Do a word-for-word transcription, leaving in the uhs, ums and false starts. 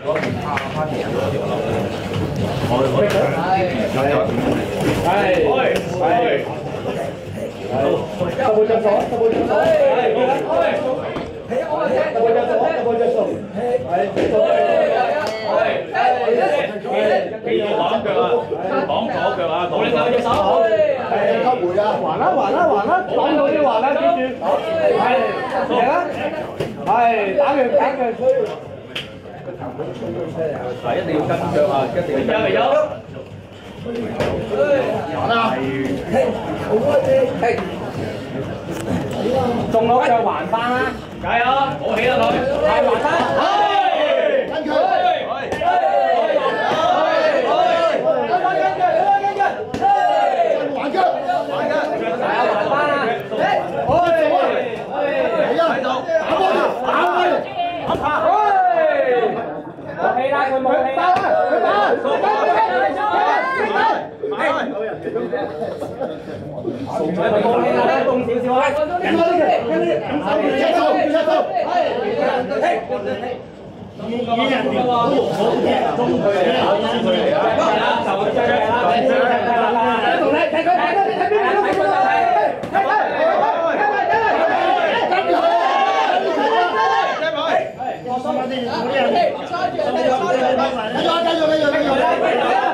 double jump số, double jump số. double jump số, double jump số. 記住綁腳啊，綁左腳啊，冇你手隻手。 係收回啊，還啦還啦還啦，擋到啲還啦，記住。係，嚟啦。係，打佢打佢。 係一定要跟腳啊，一定要跟。有有。還啦。係。 中咗腳還翻啦！ 加油！好起啦佢。 係還翻。係。跟佢。繼續繼續繼續繼續